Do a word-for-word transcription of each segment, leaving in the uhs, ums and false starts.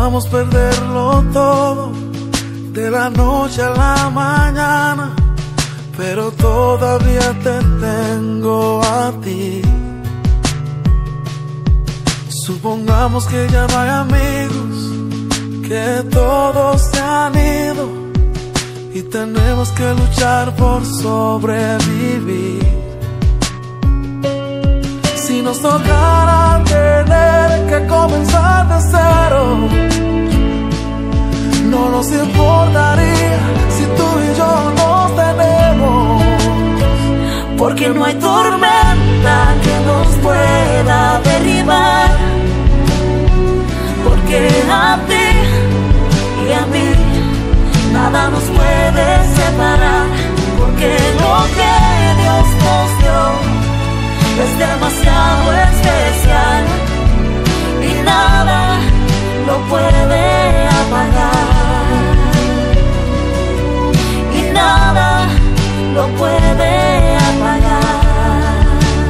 Supongamos perderlo todo de la noche a la mañana, pero todavía te tengo a ti. Supongamos que ya no hay amigos, que todos se han ido y tenemos que luchar por sobrevivir. Si nos tocara tener que comenzar de cero, no nos importaría si tú y yo nos tenemos, porque no hay tormenta que nos pueda derribar, porque a ti y a mí nada nos puede separar, porque lo que Dios nos dio es demasiado especial y nada lo puede apagar, y nada lo puede apagar.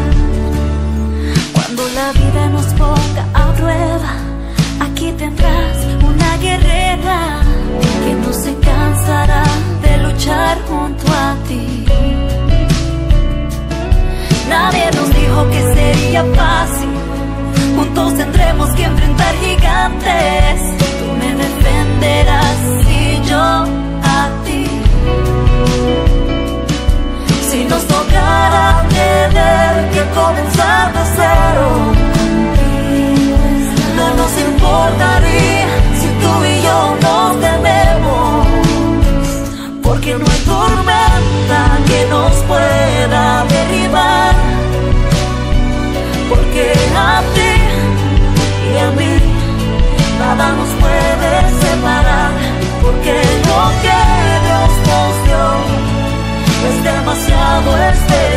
Cuando la vida nos ponga a prueba, aquí tendrás una guerrera que no se cansará de luchar junto a ti. Nadie nos dijo que sería fácil, juntos tendremos que enfrentar gigantes. Tú me defenderás y yo a ti. Si nos tocara tener que comenzar de cero, no nos importaría si tú y yo nos tenemos, porque no hay tormenta que nos pueda derribar, porque a ti y a mí nada nos puede separar, porque lo que Dios nos dio es demasiado especial